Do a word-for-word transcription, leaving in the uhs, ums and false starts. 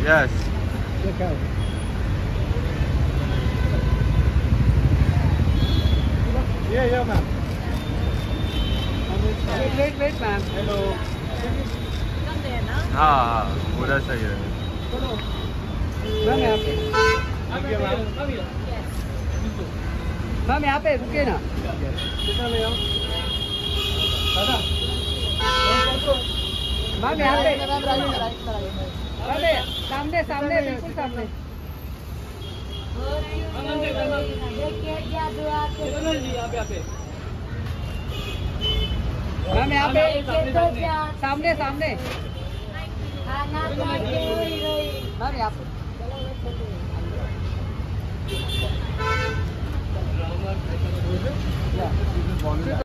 yes ये ये ma'am wait wait ma'am hello हाँ हाँ पूरा सही है मैम यहाँ पे मैम यहाँ पे रुके ना कितना ले आओ दादा मैम यहाँ पे अरे सामने सामने बिल्कुल सामने मैम यहाँ पे सामने सामने मैम यहाँ पे